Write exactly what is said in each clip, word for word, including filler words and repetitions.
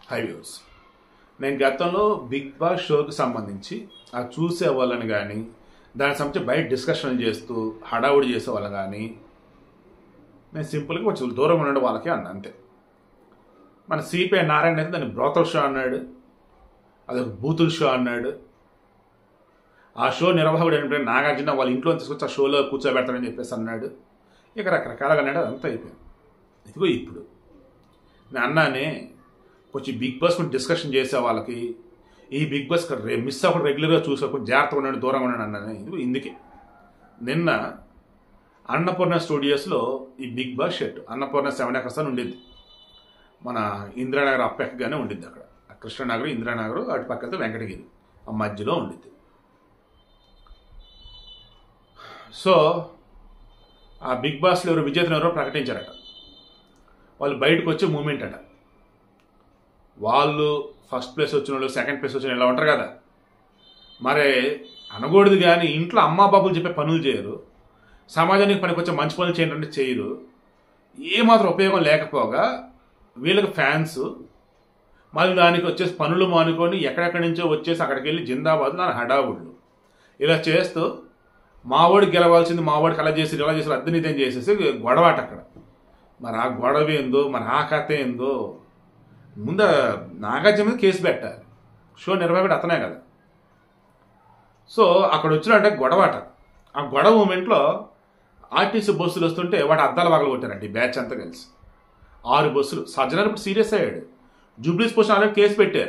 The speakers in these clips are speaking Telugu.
High views. నేను గతంలో బిగ్ బాస్ షోకి సంబంధించి ఆ చూసే వాళ్ళని కానీ దానికి సంబంధించి బయట డిస్కషన్ చేస్తూ హడావుడి చేసే వాళ్ళు కానీ నేను సింపుల్గా కొంచెం దూరం ఉండడం వాళ్ళకి అన్న అంతే. మన సిపిఐ నారాయణ అయితే దాన్ని బ్రోతల్ షో అన్నాడు, అదొక బూతుల్ షో అన్నాడు. ఆ షో నిర్వాహకుడు ఏంటంటే నాగార్జున వాళ్ళ ఇంట్లో తీసుకొచ్చి ఆ షోలో కూర్చోబెడతాడని చెప్పేసి అన్నాడు. ఇక రకరకాలుగా అన్నాడు. అదంతా అయిపోయింది. ఇదిగో ఇప్పుడు నేను అన్నానే కొంచెం బిగ్ బాస్ కొంచెం డిస్కషన్ చేసే వాళ్ళకి ఈ బిగ్ బాస్ మిస్ అవ్వకుండా రెగ్యులర్గా చూసుకోకుండా జాగ్రత్తగా ఉండండి, దూరంగా ఉండండి అన్నాను. ఇది ఇందుకే నిన్న అన్నపూర్ణ స్టూడియోస్లో ఈ బిగ్ బాస్ షెట్ అన్నపూర్ణ సెవెన్ ఎకర్స్ అని ఉండేది. మన ఇందిరానగర్ అప్పెక్కగానే ఉండిద్ది. అక్కడ కృష్ణనగర్ ఇందిరానగర్ అటు పక్కతో వెంకటగిరి ఆ మధ్యలో ఉండిద్ది. సో ఆ బిగ్ బాస్లో ఎవరు విజేతను ఎవరో ప్రకటించారట. వాళ్ళు బయటకు వచ్చే మూమెంట్ అట. వాళ్ళు ఫస్ట్ ప్లేస్ వచ్చిన వాళ్ళు సెకండ్ ప్లేస్ వచ్చిన ఇలా ఉంటారు కదా, మరి అనకూడదు కానీ ఇంట్లో అమ్మా బాబులు చెప్పే పనులు చేయరు, సమాజానికి పనికి వచ్చే మంచి పనులు చేయండి చేయరు, ఏమాత్రం ఉపయోగం లేకపోగా వీళ్ళకి ఫ్యాన్స్ మళ్ళీ దానికి వచ్చేసి పనులు మానుకొని ఎక్కడెక్కడి నుంచో వచ్చేసి అక్కడికి వెళ్ళి జిందాబాద్ నా హడావుళ్ళు ఇలా చేస్తూ మావాడికి గెలవాల్సింది మావాడికి అలా చేసి ఇలా చేసి అద్దెనిదేం చేసేసి గొడవాట అక్కడ. మరి ఆ గొడవ ఏందో మరి ఆ కథ ఏందో ముందు నాగార్జున మీద కేసు పెట్టాలి. షో నిర్వాహకుడు అతనే కదా. సో అక్కడ వచ్చినట్టే గొడవాట. ఆ గొడవ మూమెంట్లో ఆర్టీసీ బస్సులు వస్తుంటే వాటి అద్దాలు పగలు కొట్టారండి. ఈ బ్యాచ్ అంతా కలిసి ఆరు బస్సులు. సజ్జనార్ ఇప్పుడు సీరియస్ అయ్యాడు. జూబ్లీస్ పోస్ట్ ఆల్రెడీ కేసు పెట్టారు.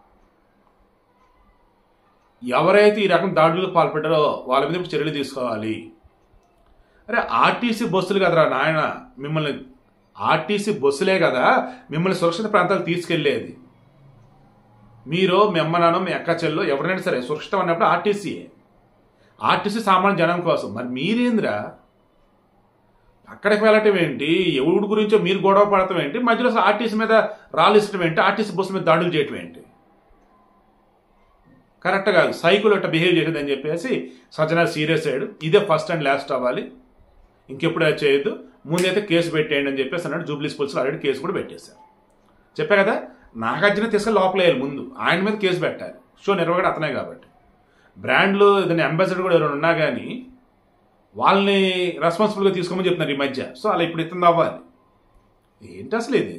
ఎవరైతే ఈ రకం దాడులకు పాల్పడ్డారో వాళ్ళ మీద ఇప్పుడు చర్యలు తీసుకోవాలి. అరే ఆర్టీసీ బస్సులు కదరా నాయన, మిమ్మల్ని ఆర్టీసీ బస్సులే కదా మిమ్మల్ని సురక్షిత ప్రాంతాలకు తీసుకెళ్లేది. మీరు మీ అమ్మ నాన్న మీ అక్క చెల్లో ఎవరైనా సరే సురక్షితం అన్నప్పుడు ఆర్టీసీయే. ఆర్టీసీ సామాన్య జనం కోసం. మరి మీరేంద్రా అక్కడికి వెళ్ళటం ఏంటి, ఎవడి గురించో మీరు గొడవ పడటం ఏంటి, మధ్యలో ఆర్టీసీ మీద రాలిస్తడం ఏంటి, ఆర్టీసీ బస్సు మీద దాడులు చేయటం ఏంటి? కరెక్ట్ కాదు. సైకిల్ అట్లా బిహేవ్ చేసేదని చెప్పేసి సజ్జనార్ సీరియస్ అయ్యాడు. ఇదే ఫస్ట్ అండ్ లాస్ట్ అవ్వాలి, ఇంకెప్పుడు అది చేయొద్దు, ముందైతే కేసు పెట్టేయండి అని చెప్పేసి అన్నాడు. జూబ్లీస్ పోలీసులు ఆల్రెడీ కేసు కూడా పెట్టేశారు. చెప్పా కదా, నాగార్జున తీసుకెళ్ళి లోపలేయాలి, ముందు ఆయన మీద కేసు పెట్టాలి. షో నిర్వాహకుడు అతనే కాబట్టి. బ్రాండ్లు దాని అంబాసిడర్ కూడా ఎవరైనా ఉన్నా కానీ వాళ్ళని రెస్పాన్సిబుల్గా తీసుకోమని చెప్తున్నారు ఈ మధ్య. సో అలా ఇప్పుడు ఇస్తుంది అవ్వాలి. ఏంటి అసలు ఇది?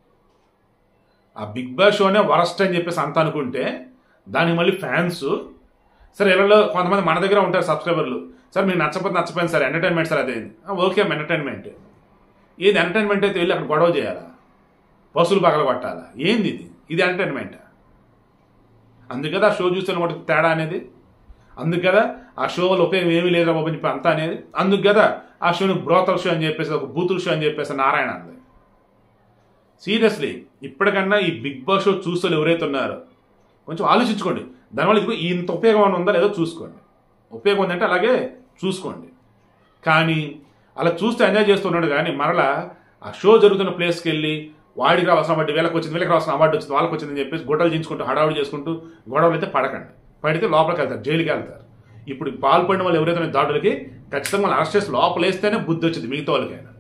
ఆ బిగ్ బాస్ షోనే వరస్ట్ అని చెప్పేసి అంత అనుకుంటే దానికి మళ్ళీ ఫ్యాన్స్ సరే ఇళ్ళలో కొంతమంది మన దగ్గర ఉంటారు సబ్స్క్రైబర్లు, సార్ మీకు నచ్చకపోతే నచ్చపోయింది సార్ ఎంటర్టైన్మెంట్ సార్ అదే. ఓకే అమ్మ ఎంటర్టైన్మెంట్. ఏది ఎంటర్టైన్మెంట్ అయితే వెళ్ళి అక్కడ గొడవ చేయాలా, బస్సులు పగల కొట్టాలా, ఏంది ఇది? ఇది ఎంటర్టైన్మెంట్? అందుకు కదా ఆ షో చూస్తున్న వాటికి తేడా అనేది. అందుకు కదా ఆ షో వల్ల ఉపయోగం ఏమీ లేదురా బాబు చెప్పి అంతా అనేది. అందుకు కదా ఆ షోని బ్రోతల్ షో అని చెప్పేసి ఒక బూతుల్ షో అని చెప్పేసి నారాయణ అంది. సీరియస్లీ ఇప్పటికన్నా ఈ బిగ్ బాస్ షో చూస్తూ ఎవరైతే ఉన్నారో కొంచెం ఆలోచించుకోండి. దానివల్ల ఇది ఇంత ఉపయోగం ఉందా లేదో చూసుకోండి. ఉపయోగం ఉందంటే అలాగే చూసుకోండి. కానీ అలా చూస్తే ఎంజాయ్ చేస్తున్నాడు కానీ మరలా ఆ షో జరుగుతున్న ప్లేస్కి వెళ్ళి వాడికి రావాల్సిన అవార్డు వీళ్ళకి వచ్చింది, వీళ్ళకి రావాల్సిన అవార్డు వచ్చింది, వాళ్ళకి వచ్చిందని చెప్పేసి గుడ్డలు దించుకుంటూ హడావుడి చేసుకుంటూ గొడవలు అయితే పడకండి. పడితే లోపలికి వెళ్తారు, జైలుకి వెళ్తారు. ఇప్పుడు పాల్పడిన వాళ్ళు ఎవరైతే దాడులకి ఖచ్చితంగా వాళ్ళు అరెస్ట్ చేసి లోపలేస్తేనే బుద్ధి వచ్చింది మిగతా వాళ్ళకైనా.